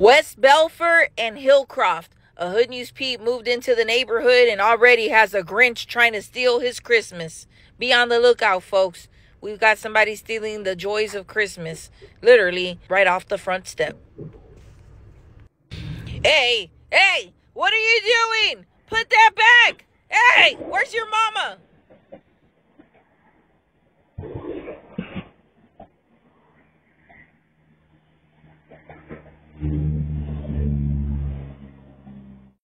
West Belfort and Hillcroft. A Hood News Pete moved into the neighborhood and already has a Grinch trying to steal his Christmas. Be on the lookout, folks. We've got somebody stealing the joys of Christmas. Literally, right off the front step. Hey, what are you doing? Put that back. Hey, where's your mama?